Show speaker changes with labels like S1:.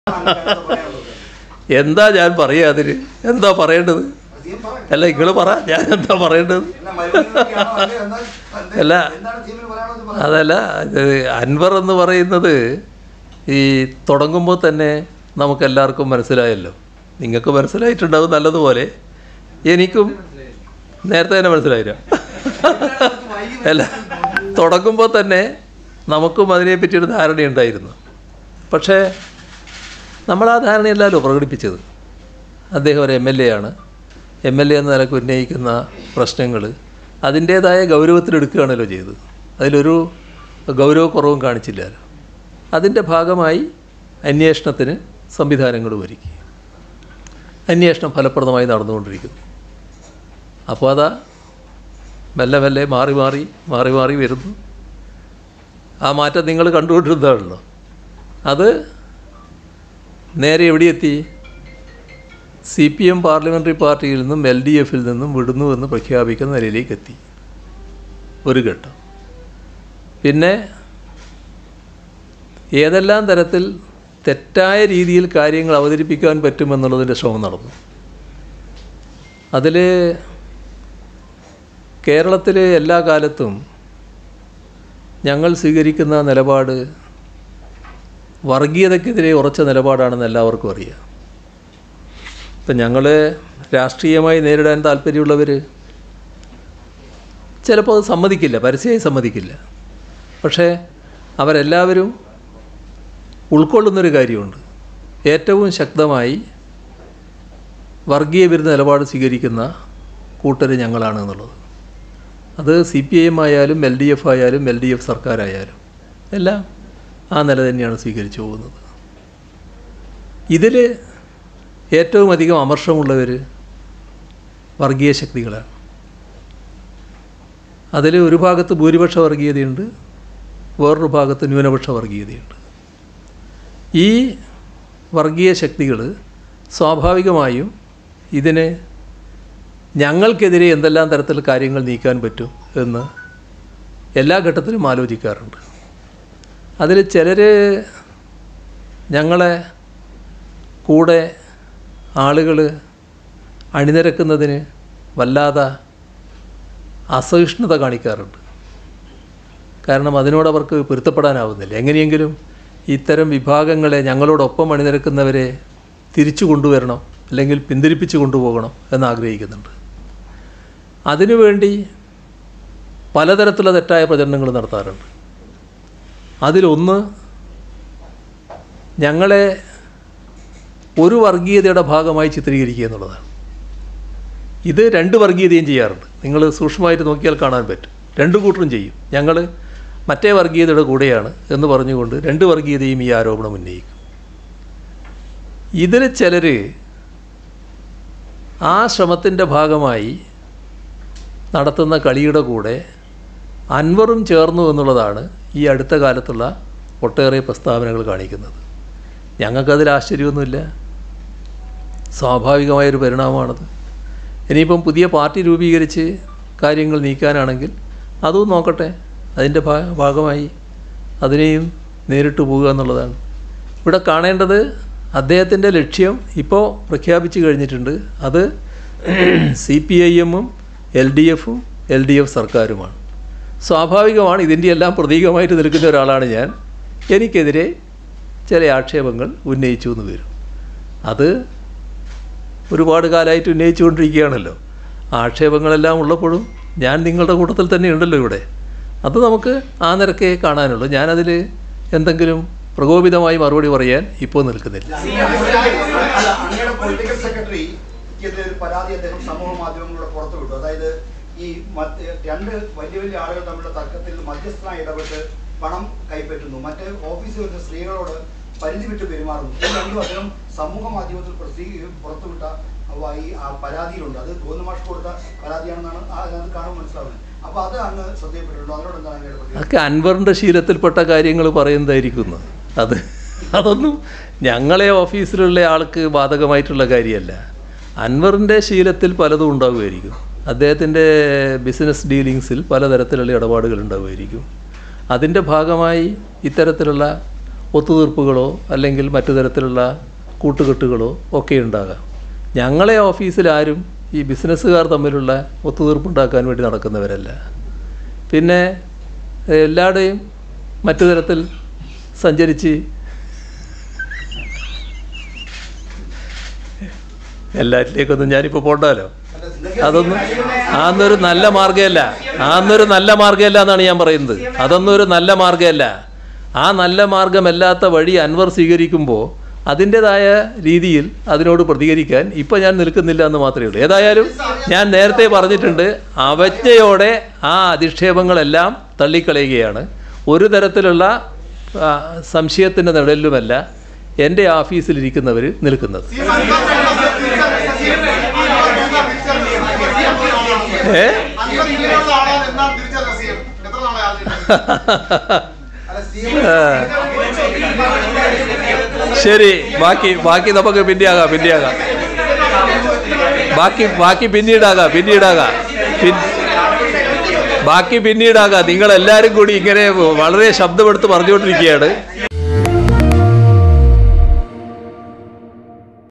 S1: എന്താ ഞാൻ പറയുക അതിന്? എന്താ പറയേണ്ടത്? അല്ല നിങ്ങൾ പറ, ഞാൻ എന്താ പറയേണ്ടത്? അല്ല അതല്ല, അൻവർ എന്ന് പറയുന്നത് ഈ തുടങ്ങുമ്പോൾ തന്നെ നമുക്കെല്ലാവർക്കും മനസ്സിലായല്ലോ. നിങ്ങൾക്ക് മനസ്സിലായിട്ടുണ്ടാവും നല്ലതുപോലെ, എനിക്കും നേരത്തെ തന്നെ മനസ്സിലായില്ല. അല്ല, തുടങ്ങുമ്പോൾ തന്നെ നമുക്കും അതിനെപ്പറ്റിയൊരു ധാരണയുണ്ടായിരുന്നു. പക്ഷേ നമ്മൾ ആ ധാരണയല്ലല്ലോ പ്രകടിപ്പിച്ചത്. അദ്ദേഹം ഒരു MLA ആണ്. MLA എന്ന നിലയ്ക്ക് ഉന്നയിക്കുന്ന പ്രശ്നങ്ങൾ അതിൻ്റേതായ ഗൗരവത്തിലെടുക്കുകയാണല്ലോ ചെയ്തത്. അതിലൊരു ഗൗരവക്കുറവും കാണിച്ചില്ലല്ലോ. അതിൻ്റെ ഭാഗമായി അന്വേഷണത്തിന് സംവിധാനങ്ങൾ ഒരുക്കി. അന്വേഷണം ഫലപ്രദമായി നടന്നുകൊണ്ടിരിക്കുന്നു. അപ്പോൾ അതാ മെല്ലെ മെല്ലെ മാറി മാറി മാറി മാറി വരുന്നു. ആ മാറ്റം നിങ്ങൾ കണ്ടുകൊണ്ടിരുന്നതാണല്ലോ. അത് നേരെ എവിടെയെത്തി? CPM പാർലമെൻ്ററി പാർട്ടിയിൽ നിന്നും LDFിൽ നിന്നും വിടുന്നുവെന്ന് പ്രഖ്യാപിക്കുന്ന നിലയിലേക്ക് എത്തി ഒരു ഘട്ടം. പിന്നെ ഏതെല്ലാം തരത്തിൽ തെറ്റായ രീതിയിൽ കാര്യങ്ങൾ അവതരിപ്പിക്കാൻ പറ്റുമെന്നുള്ളതിൻ്റെ ശ്രമം നടന്നു. അതിൽ കേരളത്തിൽ എല്ലാ കാലത്തും ഞങ്ങൾ സ്വീകരിക്കുന്ന നിലപാട് വർഗീയതയ്ക്കെതിരെ ഉറച്ച നിലപാടാണെന്ന് എല്ലാവർക്കും അറിയാം. ഇപ്പം ഞങ്ങൾ രാഷ്ട്രീയമായി നേരിടാൻ താല്പര്യമുള്ളവർ ചിലപ്പോൾ അത് സമ്മതിക്കില്ല, പരസ്യമായി സമ്മതിക്കില്ല. പക്ഷേ അവരെല്ലാവരും ഉൾക്കൊള്ളുന്നൊരു കാര്യമുണ്ട്. ഏറ്റവും ശക്തമായി വർഗീയ വിരുദ്ധ നിലപാട് സ്വീകരിക്കുന്ന കൂട്ടർ ഞങ്ങളാണ് എന്നുള്ളത്. അത് CPIM ആയാലും LDF ആയാലും LDF സർക്കാരായാലും എല്ലാം ആ നില തന്നെയാണ് സ്വീകരിച്ചു പോകുന്നത്. ഇതിൽ ഏറ്റവും അധികം അമർഷമുള്ളവർ വർഗീയ ശക്തികളാണ്. അതിൽ ഒരു ഭാഗത്ത് ഭൂരിപക്ഷ വർഗീയതയുണ്ട്, വേറൊരു ഭാഗത്ത് ന്യൂനപക്ഷ വർഗീയതയുണ്ട്. ഈ വർഗീയ ശക്തികൾ സ്വാഭാവികമായും ഇതിന് ഞങ്ങൾക്കെതിരെ എന്തെല്ലാം തരത്തിൽ കാര്യങ്ങൾ നീക്കാൻ പറ്റും എന്ന് എല്ലാ ഘട്ടത്തിലും ആലോചിക്കാറുണ്ട്. അതിൽ ചിലർ ഞങ്ങളെ കൂടെ ആളുകൾ അണിനിരക്കുന്നതിന് വല്ലാതെ അസഹിഷ്ണുത കാണിക്കാറുണ്ട്. കാരണം അതിനോടവർക്ക് പൊരുത്തപ്പെടാനാവുന്നില്ല. എങ്ങനെയെങ്കിലും ഇത്തരം വിഭാഗങ്ങളെ ഞങ്ങളോടൊപ്പം അണിനിരക്കുന്നവരെ തിരിച്ചു കൊണ്ടുവരണം, അല്ലെങ്കിൽ പിന്തിരിപ്പിച്ച് കൊണ്ടുപോകണം എന്നാഗ്രഹിക്കുന്നുണ്ട്. അതിനുവേണ്ടി പലതരത്തിലുള്ള തെറ്റായ പ്രചരണങ്ങൾ നടത്താറുണ്ട്. അതിലൊന്ന് ഞങ്ങളെ ഒരു വർഗീയതയുടെ ഭാഗമായി ചിത്രീകരിക്കുക എന്നുള്ളതാണ്. ഇത് രണ്ട് വർഗീയതയും ചെയ്യാറുണ്ട്. നിങ്ങൾ സൂക്ഷ്മമായിട്ട് നോക്കിയാൽ കാണാൻ പറ്റും. രണ്ടു കൂട്ടരും ചെയ്യും. ഞങ്ങൾ മറ്റേ വർഗീയതയുടെ കൂടെയാണ് എന്ന് പറഞ്ഞുകൊണ്ട് രണ്ട് വർഗീയതയും ഈ ആരോപണം ഉന്നയിക്കും. ഇതിൽ ചിലർ ആ ശ്രമത്തിൻ്റെ ഭാഗമായി നടത്തുന്ന കളിയുടെ കൂടെ അൻവറും ചേർന്നു എന്നുള്ളതാണ് ഈ അടുത്ത കാലത്തുള്ള ഒട്ടേറെ പ്രസ്താവനകൾ കാണിക്കുന്നത്. ഞങ്ങൾക്കതിൽ ആശ്ചര്യമൊന്നുമില്ല, സ്വാഭാവികമായൊരു പരിണാമമാണത്. ഇനിയിപ്പം പുതിയ പാർട്ടി രൂപീകരിച്ച് കാര്യങ്ങൾ നീക്കാനാണെങ്കിൽ അതും നോക്കട്ടെ, അതിൻ്റെ ഭാഗമായി അതിനെയും നേരിട്ട് പോവുക എന്നുള്ളതാണ്. ഇവിടെ കാണേണ്ടത് അദ്ദേഹത്തിൻ്റെ ലക്ഷ്യം ഇപ്പോൾ പ്രഖ്യാപിച്ചു കഴിഞ്ഞിട്ടുണ്ട്. അത് CPIM-ഉം LDF-ഉം LDF സർക്കാരുമാണ്. സ്വാഭാവികമാണ്, ഇതിൻ്റെ എല്ലാം പ്രതീകമായിട്ട് നിൽക്കുന്ന ഒരാളാണ് ഞാൻ. എനിക്കെതിരെ ചില ആക്ഷേപങ്ങൾ ഉന്നയിച്ചു എന്ന് വരും. അത് ഒരുപാട് കാലമായിട്ട് ഉന്നയിച്ചുകൊണ്ടിരിക്കുകയാണല്ലോ. ആക്ഷേപങ്ങളെല്ലാം ഉള്ളപ്പോഴും ഞാൻ നിങ്ങളുടെ കൂട്ടത്തിൽ തന്നെ ഉണ്ടല്ലോ ഇവിടെ. അത് നമുക്ക് ആ നിരക്കേ കാണാനുള്ളൂ. ഞാനതിൽ എന്തെങ്കിലും പ്രകോപിതമായി മറുപടി പറയാൻ ഇപ്പോൾ നിൽക്കുന്നില്ല.
S2: പരാതി അദ്ദേഹം സമൂഹ മാധ്യമങ്ങളുടെ പുറത്തു വിട്ടു. അതായത് ഈ രണ്ട് വലിയ വലിയ ആളുകൾ തമ്മിലുള്ള തർക്കത്തിൽ മധ്യസ്ഥനായി ഇടപെട്ട് പണം കൈപ്പറ്റുന്നു, മറ്റ് ഓഫീസിൽ വരുന്ന സ്ത്രീകളോട് പരിധി വിട്ട് പെരുമാറുന്നു. ഈ രണ്ടും അദ്ദേഹം സമൂഹ മാധ്യമത്തിൽ പുറത്തുവിട്ട ഈ പരാതിയിലുണ്ട്. അത് ഗോവിന്ദമാഷ് കൊടുത്ത പരാതിയാണെന്നാണ് അതിനകത്ത് കാണുമ്പോൾ മനസ്സിലാവുന്നത്. അപ്പോൾ അത് അങ്ങ് ശ്രദ്ധയപ്പെട്ടിട്ടുണ്ടോ? അതിനോട് എന്താണ് അങ്ങയുടെ പ്രതികരണം?
S1: അതൊക്കെ അൻവറിൻ്റെ ശീലത്തിൽപ്പെട്ട കാര്യങ്ങൾ പറയുന്നതായിരിക്കുന്നു. അതൊന്നും ഞങ്ങളെ ഓഫീസിലുള്ള ആൾക്ക് ബാധകമായിട്ടുള്ള കാര്യമല്ല. അൻവറിൻ്റെ ശീലത്തിൽ പലതും ഉണ്ടാവുമായിരിക്കും. അദ്ദേഹത്തിൻ്റെ ബിസിനസ് ഡീലിങ്സിൽ പലതരത്തിലുള്ള ഇടപാടുകൾ ഉണ്ടാവുമായിരിക്കും. അതിൻ്റെ ഭാഗമായി ഇത്തരത്തിലുള്ള ഒത്തുതീർപ്പുകളോ അല്ലെങ്കിൽ മറ്റു തരത്തിലുള്ള കൂട്ടുകെട്ടുകളോ ഒക്കെ ഉണ്ടാകാം. ഞങ്ങളെ ഓഫീസിൽ ആരും ഈ ബിസിനസ്സുകാർ തമ്മിലുള്ള ഒത്തുതീർപ്പുണ്ടാക്കാൻ വേണ്ടി നടക്കുന്നവരല്ല. പിന്നെ എല്ലാവരുടെയും മറ്റു തരത്തിൽ സഞ്ചരിച്ച് എല്ലാറ്റിലേക്കൊന്നും ഞാനിപ്പോൾ പോണ്ടാലോ. അതൊന്നൊരു നല്ല മാർഗ്ഗമല്ല എന്നാണ് ഞാൻ പറയുന്നത്. അതൊന്നും ഒരു നല്ല മാർഗ്ഗമല്ല. ആ നല്ല മാർഗമല്ലാത്ത വഴി അൻവർ സ്വീകരിക്കുമ്പോൾ അതിൻ്റെതായ രീതിയിൽ അതിനോട് പ്രതികരിക്കാൻ ഇപ്പം ഞാൻ നിൽക്കുന്നില്ല എന്ന് മാത്രമേ ഉള്ളൂ. ഏതായാലും ഞാൻ നേരത്തെ പറഞ്ഞിട്ടുണ്ട്, അവജ്ഞയോടെ ആ അധിക്ഷേപങ്ങളെല്ലാം തള്ളിക്കളയുകയാണ്. ഒരു തരത്തിലുള്ള സംശയത്തിൻ്റെ നിഴലിലുമല്ല എൻ്റെ ഓഫീസിലിരിക്കുന്നവർ നിൽക്കുന്നത്. ശരി, ബാക്കി നമുക്ക് പിന്നെയാകാം. പിന്നീടാകാം. നിങ്ങളെല്ലാവരും കൂടി ഇങ്ങനെ വളരെ ശബ്ദമെടുത്ത് പറഞ്ഞുകൊണ്ടിരിക്കുകയാണ്.